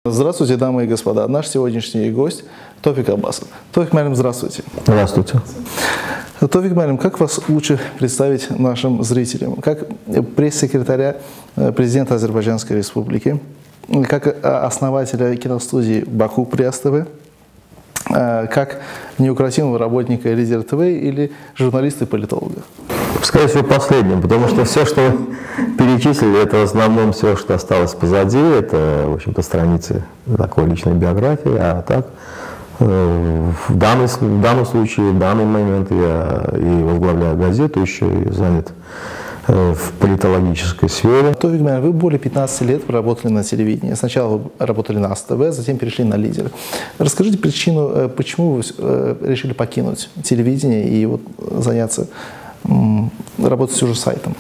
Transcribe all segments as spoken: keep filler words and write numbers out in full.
Здравствуйте, дамы и господа. Наш сегодняшний гость Тофик Аббасов. Тофик Муалим, здравствуйте. Здравствуйте. Тофик Муалим, как вас лучше представить нашим зрителям? Как пресс-секретаря президента Азербайджанской Республики, как основателя киностудии Баку Пресс ТВ, как неукротимого работника Лидер ТВ или журналиста и политолога? Скорее всего, последним, потому что все, что перечислили, это в основном все, что осталось позади, это, в общем-то, страницы такой личной биографии, а так, в данном, в данном случае, в данный момент я и возглавляю газету, еще и занят в политологической сфере. Тофик Муалим, вы более пятнадцати лет проработали на телевидении. Сначала вы работали на АС-ТВ, затем перешли на Лидер. Расскажите причину, почему вы решили покинуть телевидение и вот заняться работать уже сайтом?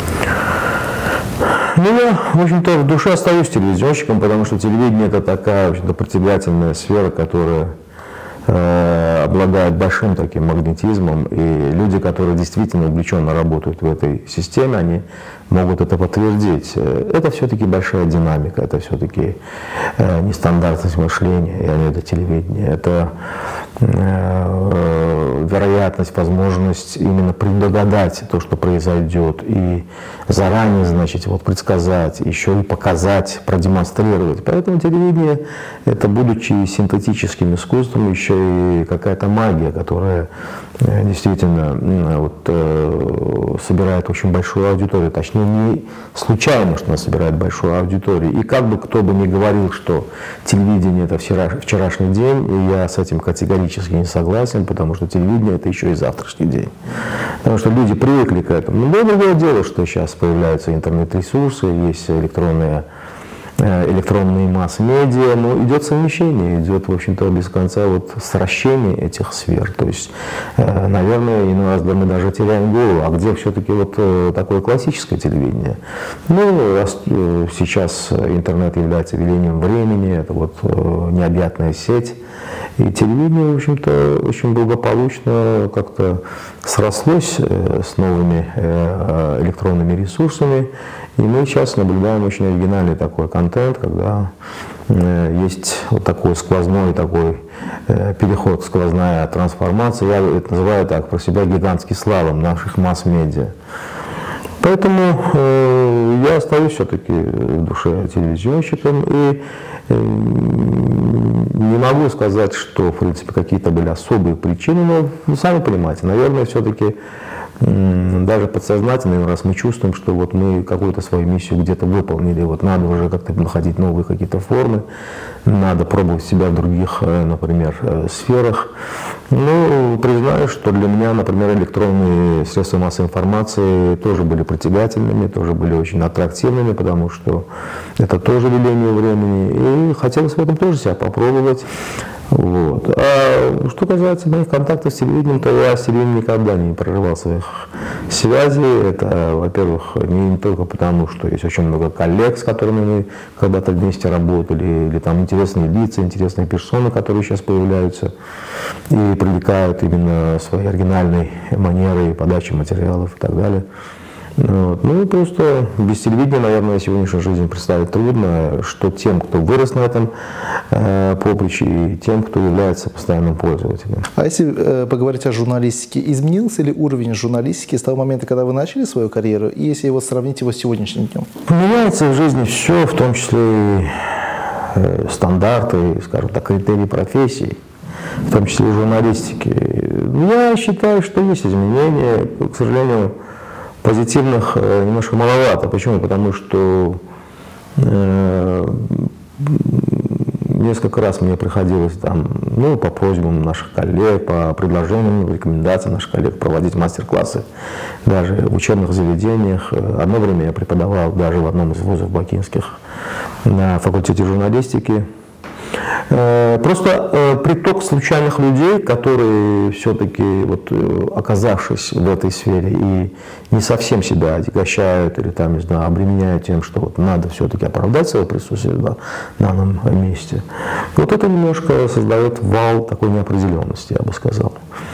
Ну, я, в общем-то, в душе остаюсь телевизионщиком, потому что телевидение – это такая, в общем-то, притягательная сфера, которая э, обладает большим таким магнетизмом, и люди, которые действительно увлеченно работают в этой системе, они могут это подтвердить. Это все-таки большая динамика, это все-таки э, нестандартность мышления, я имею в виду телевидение, это э, вероятность, возможность именно предугадать то, что произойдет, и заранее, значит, вот предсказать, еще и показать, продемонстрировать. Поэтому телевидение – это, будучи синтетическим искусством, еще и какая-то магия, которая э, действительно э, вот, э, собирает очень большую аудиторию, точнее, не случайно, что она собирает большую аудиторию. И как бы кто бы ни говорил, что телевидение – это вчерашний день, и я с этим категорически не согласен, потому что телевидение – это еще и завтрашний день. Потому что люди привыкли к этому. Но другое дело, что сейчас появляются интернет-ресурсы, есть электронные, электронные масс-медиа, но идет совмещение, идет, в общем-то, без конца вот сращение этих сфер. То есть, наверное, иной раз мы даже теряем голову, а где все-таки вот такое классическое телевидение? Ну, сейчас интернет является велением времени, это вот необъятная сеть. И телевидение, в общем-то, очень благополучно как-то срослось с новыми электронными ресурсами. И мы сейчас наблюдаем очень оригинальный такой контент, когда есть вот такой сквозной такой переход, сквозная трансформация. Я это называю так про себя гигантский слалом наших масс-медиа. Поэтому э, я остаюсь все-таки в душе телевизионщиком и э, не могу сказать, что, в принципе, какие-то были особые причины, но вы сами понимаете, наверное, все-таки э, даже подсознательно, раз мы чувствуем, что вот мы какую-то свою миссию где-то выполнили, вот надо уже как-то находить новые какие-то формы, надо пробовать себя в других, например, сферах. Ну, признаю, что для меня, например, электронные средства массовой информации тоже были притягательными, тоже были очень аттрактивными, потому что это тоже веление времени, и хотелось в этом тоже себя попробовать. Вот. А что касается моих контактов с телевидением, то я с телевидением никогда не прерывал своих связей. Это, во-первых, не, не только потому, что есть очень много коллег, с которыми мы когда-то вместе работали, или там интересные лица, интересные персоны, которые сейчас появляются и привлекают именно своей оригинальной манерой подачи материалов и так далее. Вот. Ну, просто без телевидения, наверное, сегодняшнюю жизнь представить трудно, что тем, кто вырос на этом э, поприще, и тем, кто является постоянным пользователем. А если э, поговорить о журналистике, изменился ли уровень журналистики с того момента, когда вы начали свою карьеру, и если его сравнить его с сегодняшним днем? Меняется в жизни все, в том числе и э, стандарты, скажем так, критерии профессии, в том числе и журналистики. Я считаю, что есть изменения, к сожалению, позитивных немножко маловато. Почему? Потому что э, несколько раз мне приходилось там, ну, по просьбам наших коллег, по предложениям, рекомендациям наших коллег проводить мастер-классы даже в учебных заведениях. Одно время я преподавал даже в одном из вузов бакинских на факультете журналистики. Просто приток случайных людей, которые все-таки, вот, оказавшись в этой сфере и не совсем себя отягощают или там, не знаю, обременяют тем, что вот надо все-таки оправдать свое присутствие на данном месте, вот это немножко создает вал такой неопределенности, я бы сказал.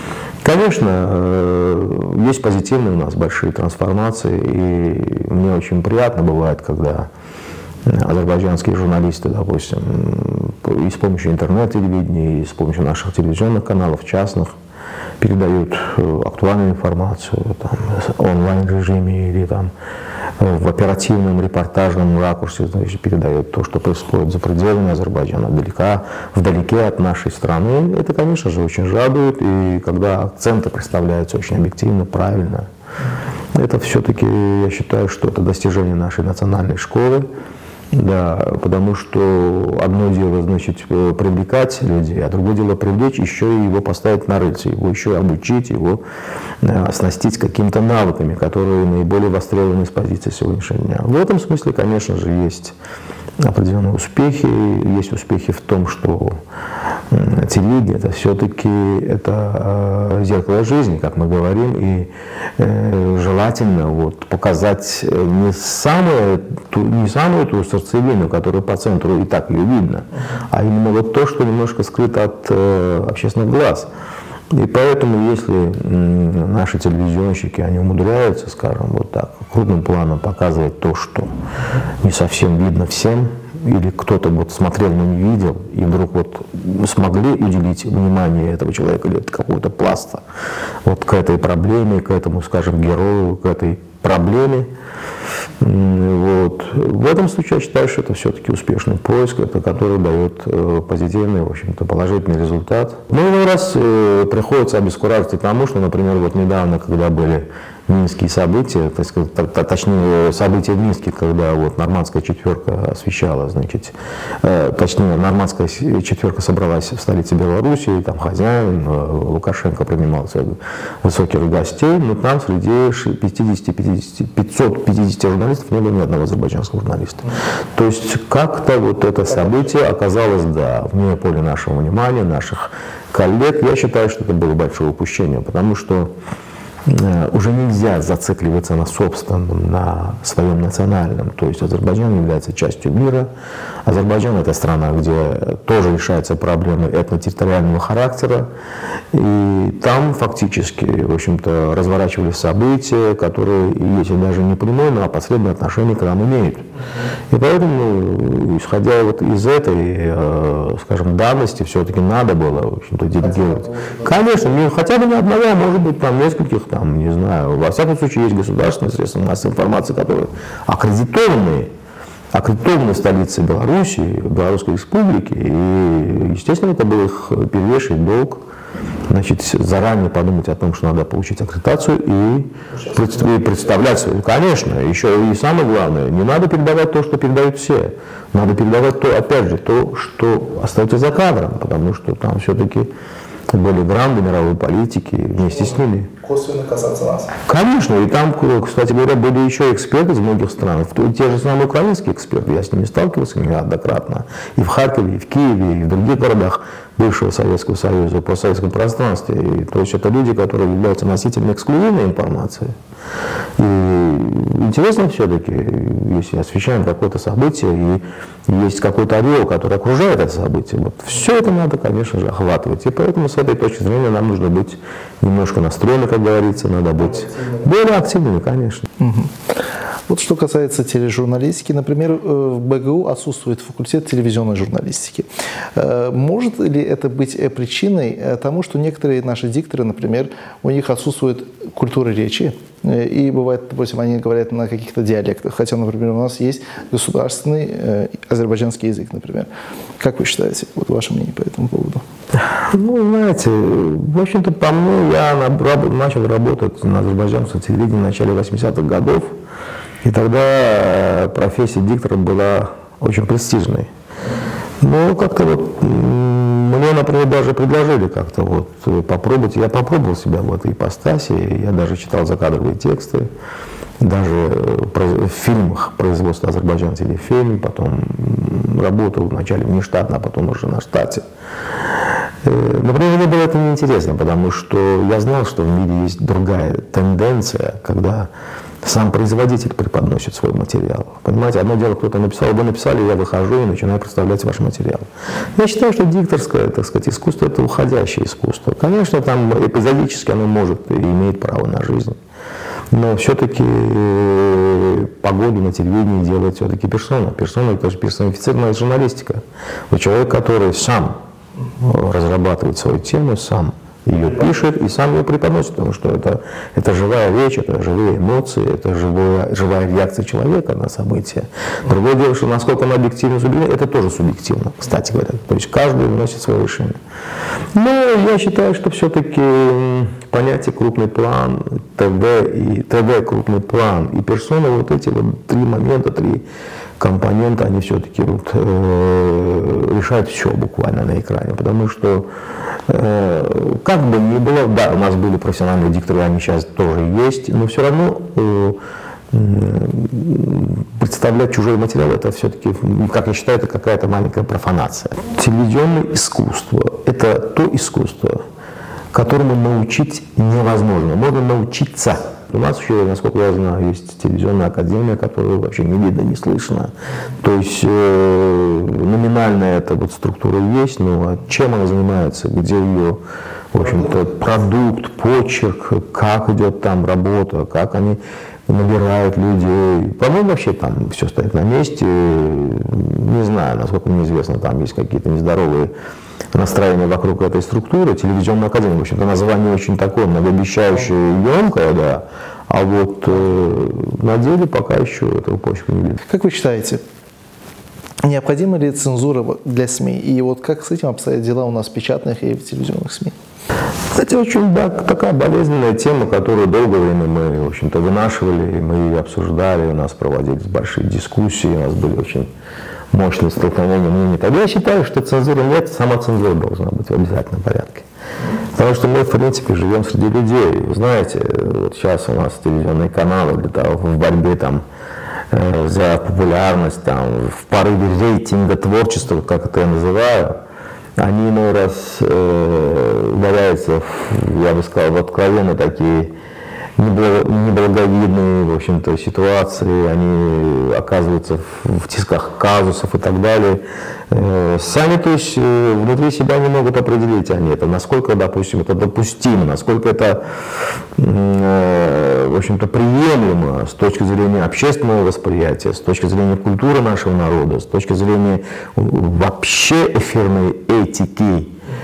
Конечно, есть позитивные у нас большие трансформации, и мне очень приятно бывает, когда азербайджанские журналисты, допустим, и с помощью интернет-телевидения, и с помощью наших телевизионных каналов, частных, передают актуальную информацию там, в онлайн-режиме или там, в оперативном репортажном ракурсе, значит, передают то, что происходит за пределами Азербайджана, далека, вдалеке от нашей страны. Это, конечно же, очень радует, и когда акценты представляются очень объективно, правильно, это все-таки, я считаю, что это достижение нашей национальной школы. Да, потому что одно дело, значит, привлекать людей, а другое дело привлечь, еще и его поставить на рельсы, его еще обучить, его оснастить какими-то навыками, которые наиболее востребованы с позиции сегодняшнего дня. В этом смысле, конечно же, есть определенные успехи. Есть успехи в том, что телевидение это все-таки это зеркало жизни, как мы говорим, и желательно вот показать не самую, не самую ту сердцевину, которая по центру и так ее видно, а именно вот то, что немножко скрыто от общественных глаз. И поэтому, если наши телевизионщики, они умудряются, скажем, вот так, крупным планом показывать то, что не совсем видно всем, или кто-то вот смотрел, но не видел, и вдруг вот смогли уделить внимание этого человека или какого-то пласта вот к этой проблеме, к этому, скажем, герою, к этой проблеме. Вот. В этом случае я считаю, что это все-таки успешный поиск, это который дает э, позитивный, в общем-то, положительный результат. Ну, иной раз э, приходится обескуражить тому, что, например, вот недавно, когда были минские события, так сказать, точнее, события в Минске, когда вот нормандская четверка освещала, значит, э, точнее, нормандская четверка собралась в столице Белоруссии, там хозяин, э, Лукашенко принимал высоких гостей, но там среди пятисот пятидесяти журналистов не было ни одного азербайджанского журналиста. То есть как-то вот это событие оказалось, да, вне поля нашего внимания, наших коллег. Я считаю, что это было большое упущение, потому что уже нельзя зацикливаться на собственном, на своем национальном. То есть Азербайджан является частью мира. Азербайджан – это страна, где тоже решаются проблемы этнотерриториального характера. И там фактически, в общем-то, разворачивались события, которые, если даже не прямое, но опосредованное отношение к нам имеют. И поэтому, исходя вот из этой, скажем, данности, все-таки надо было, в общем-то, делегировать. Конечно, не, хотя бы не одного, а может быть, там нескольких, там, не знаю. Во всяком случае, есть государственные средства массовой информации, которые аккредитованы, аккредитованы в столице Белоруссии, Белорусской Республики. И, естественно, это был их первейший долг. Значит, заранее подумать о том, что надо получить аккредитацию и представлять свою. Конечно, еще и самое главное, не надо передавать то, что передают все. Надо передавать то, опять же, то, что остается за кадром, потому что там все-таки были гранды мировой политики вместе с ними. Косвенно касаться нас. Конечно, и там, кстати говоря, были еще эксперты из многих стран, те же самые украинские эксперты, я с ними сталкивался неоднократно, и в Харькове, и в Киеве, и в других городах бывшего Советского Союза, в постсоветском пространстве. И, то есть это люди, которые являются носителями эксклюзивной информации. И интересно все-таки, если освещаем какое-то событие, и есть какой-то ореол, который окружает это событие, вот все это надо, конечно же, охватывать. И поэтому с этой точки зрения нам нужно быть немножко настроены, как говорится, надо быть более активными, конечно. Угу. Вот что касается тележурналистики, например, в БГУ отсутствует факультет телевизионной журналистики. Может ли это быть причиной тому, что некоторые наши дикторы, например, у них отсутствует культура речи, и бывает, допустим, они говорят на каких-то диалектах, хотя, например, у нас есть государственный э, азербайджанский язык, например. Как вы считаете, вот ваше мнение по этому поводу? Ну, знаете, в общем-то, по мне, я начал работать на азербайджанском телевидении в начале восьмидесятых годов, и тогда профессия диктора была очень престижной. Ну, как-то вот мне, например, даже предложили как-то вот попробовать. Я попробовал себя в этой ипостаси. Я даже читал закадровые тексты. Даже в фильмах производства Азербайджан телефильм. Потом работал вначале внештатно, а потом уже на штате. Например, мне было это неинтересно, потому что я знал, что в мире есть другая тенденция, когда сам производитель преподносит свой материал. Понимаете, одно дело, кто-то написал, вы написали, я выхожу и начинаю представлять ваш материал. Я считаю, что дикторское, так сказать, искусство – это уходящее искусство. Конечно, там эпизодически оно может и имеет право на жизнь. Но все-таки погоду на телевидении делает все-таки персона. Персона – это же персонифицированная журналистика. Вот человек, который сам разрабатывает свою тему, сам ее пишет и сам ее преподносит, потому что это, это живая речь, это живые эмоции, это живая, живая реакция человека на события. Другое дело, что насколько он объективно субъективно, это тоже субъективно, кстати говоря. То есть каждый вносит свое решение. Но я считаю, что все-таки понятие крупный план, ТВ и ТВ крупный план и персона, вот эти вот три момента, три компонента, они все-таки вот, э, решают все буквально на экране, потому что э, как бы ни было, да, у нас были профессиональные дикторы, они сейчас тоже есть, но все равно э, представлять чужой материал, это все-таки, как я считаю, это какая-то маленькая профанация. Телевизионное искусство – это то искусство, которому научить невозможно, можно научиться. У нас еще, насколько я знаю, есть телевизионная академия, которую вообще не видно, не слышно. То есть э, номинальная эта вот структура есть, но чем она занимается, где ее, в общем-то, продукт, почерк, как идет там работа, как они набирают людей. По-моему, вообще там все стоит на месте. Не знаю, насколько мне известно, там есть какие-то нездоровые настроение вокруг этой структуры. Телевизионная академия, в общем-то, название очень такое многообещающее, емкое, да, а вот э, на деле пока еще этого почерка не видно. Как вы считаете, необходима ли цензура для СМИ? И вот как с этим обстоят дела у нас в печатных и в телевизионных СМИ? Кстати, очень да, такая болезненная тема, которую долгое время мы, в общем-то, вынашивали, мы ее обсуждали, у нас проводились большие дискуссии, у нас были очень мощные столкновения мнений. Тогда я считаю, что цензуры нет, сама цензура должна быть в обязательном порядке. Потому что мы, в принципе, живем среди людей. Вы знаете, вот сейчас у нас телевизионные каналы для того, в борьбе там, э, за популярность, там, в порыве рейтинга творчества, как это я называю, они иной раз э, ударяются, в, я бы сказал, в откровенно такие неблаговидные, в общем-то, ситуации, они оказываются в, в тисках казусов и так далее. Э, сами, то есть, э, внутри себя не могут определить они это, насколько, допустим, это допустимо, насколько это, э, в общем-то, приемлемо с точки зрения общественного восприятия, с точки зрения культуры нашего народа, с точки зрения вообще эфирной этики.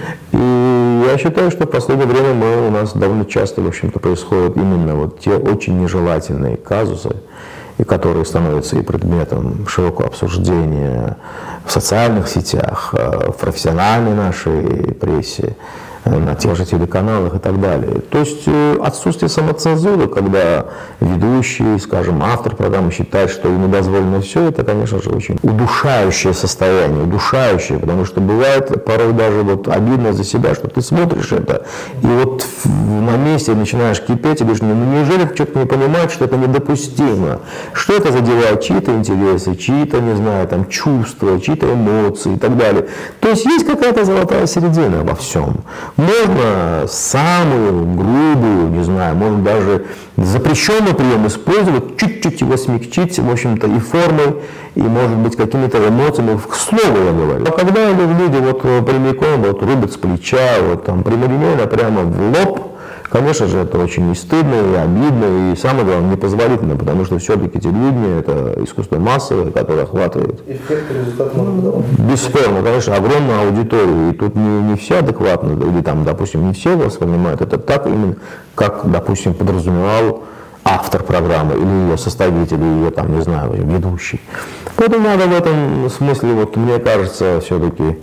И я считаю, что в последнее время мы, у нас довольно часто, в общем-то, происходят именно вот те очень нежелательные казусы, и которые становятся и предметом широкого обсуждения в социальных сетях, в профессиональной нашей прессе, на тех же телеканалах и так далее. То есть отсутствие самоцензуры, когда ведущий, скажем, автор программы считает, что ему дозволено все, это, конечно же, очень удушающее состояние, удушающее, потому что бывает порой даже вот обидно за себя, что ты смотришь это, и вот на месте начинаешь кипеть и говоришь, ну неужели что-то не понимаешь, что это недопустимо, что это задевает чьи-то интересы, чьи-то, не знаю, там, чувства, чьи-то эмоции и так далее. То есть есть какая-то золотая середина во всем. Можно самую грубую, не знаю, можно даже запрещенный прием использовать, чуть-чуть его смягчить, в общем-то, и формой, и, может быть, какими-то эмоциями, к слову я говорю. А когда люди вот прямиком вот, рубят с плеча, вот, там, прямолинейно прямо в лоб, конечно же, это очень и стыдно, и обидно, и самое главное, непозволительно, потому что все-таки телевидение – это искусство массовое, которое охватывает. Эффект, результат много. Бесспорно, конечно, огромную аудиторию, и тут не, не все адекватно, или там, допустим, не все воспринимают это так, именно как, допустим, подразумевал автор программы, или ее составитель, или ее, там, не знаю, ведущий. Поэтому надо в этом смысле, вот, мне кажется, все-таки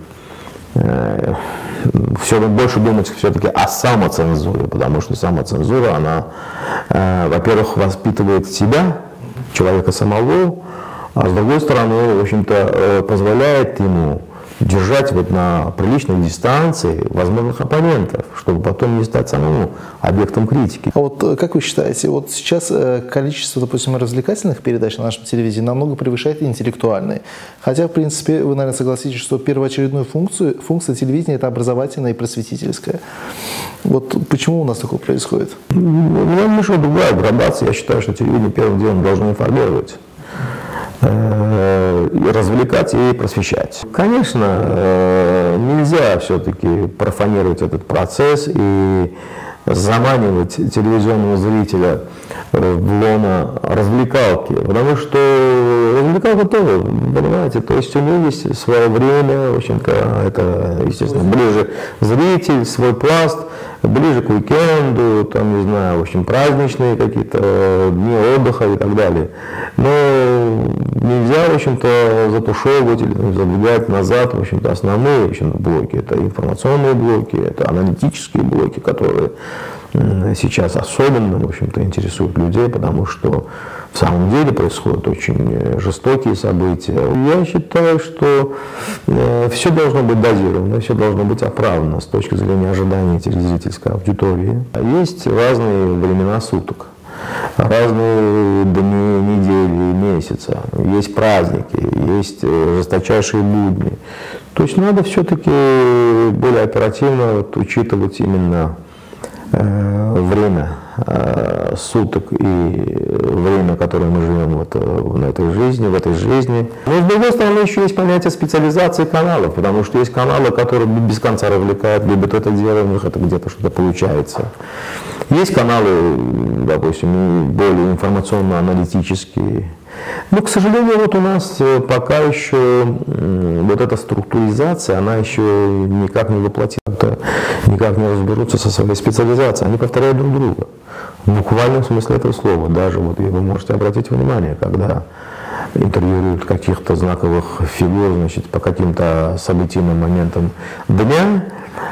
э, все больше думать все-таки о самоцензуре, потому что самоцензура, она, э, во-первых, воспитывает себя, человека самого, а с другой стороны, в общем-то, э, позволяет ему держать вот на приличной дистанции возможных оппонентов, чтобы потом не стать самому объектом критики. А вот как вы считаете, вот сейчас количество, допустим, развлекательных передач на нашем телевидении намного превышает интеллектуальные. Хотя, в принципе, вы, наверное, согласитесь, что первоочередную функцию, функция телевидения – это образовательная и просветительская. Вот почему у нас такое происходит? Ну, немножко другая градация. Я считаю, что телевидение первым делом должно информировать, развлекать и просвещать. Конечно, нельзя все-таки профанировать этот процесс и заманивать телевизионного зрителя в лоно развлекалки, потому что развлекалка тоже, понимаете, то есть у нее есть свое время, в общем-то, это, естественно, ближе зритель, свой пласт, ближе к уикенду, там, не знаю, в общем, праздничные какие-то дни отдыха и так далее. Но нельзя, в общем-то, затушевывать или задвигать назад, в общем-то, основные, в общем-то, блоки. Это информационные блоки, это аналитические блоки, которые сейчас особенно, в общем-то, интересуют людей, потому что в самом деле происходят очень жестокие события. Я считаю, что э, все должно быть дозировано, все должно быть оправдано с точки зрения ожидания телезрительской аудитории. Есть разные времена суток, разные дни, недели, месяца, есть праздники, есть жесточайшие будни. То есть надо все-таки более оперативно вот, учитывать именно время э, суток и время, которое мы живем вот, в этой жизни, в этой жизни. Но с другой стороны еще есть понятие специализации каналов, потому что есть каналы, которые без конца развлекают, любят это дело, у них это где-то что-то получается. Есть каналы, допустим, более информационно-аналитические. Но, к сожалению, вот у нас пока еще вот эта структуризация, она еще никак не воплотится, никак не разберутся со своей специализацией. Они повторяют друг друга. В буквальном смысле этого слова. Даже вот вы можете обратить внимание, когда интервьюируют каких-то знаковых фигур, значит, по каким-то событийным моментам дня,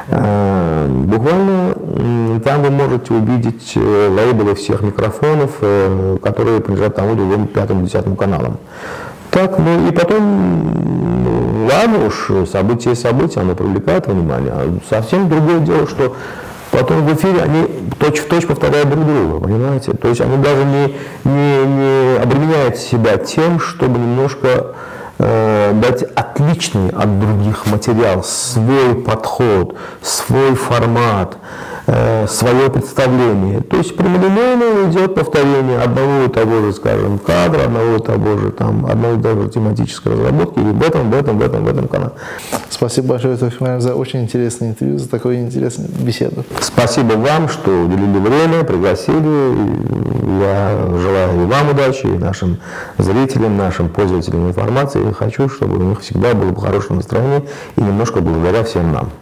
буквально там вы можете увидеть лейблы всех микрофонов, которые принадлежат тому, другому, пятому, десятому каналам. Так, ну и потом, ладно уж, события и события, оно привлекает внимание. А совсем другое дело, что потом в эфире они точь-в-точь повторяют друг друга, понимаете? То есть они даже не, не, не обременяют себя тем, чтобы немножко э, дать отличный от других материал, свой подход, свой формат, э, свое представление. То есть прямолинейно идет повторение одного и того же, скажем, кадра, одного и того же, там, одной и той же тематической разработки, и в этом, в этом, в этом, в этом канале. Спасибо большое, Товфик Маалимов, за очень интересное интервью, за такую интересную беседу. Спасибо вам, что уделили время, пригласили. Я желаю и вам удачи, и нашим зрителям, нашим пользователям информации. И хочу, чтобы у них всегда было хорошее настроение и немножко благодаря всем нам.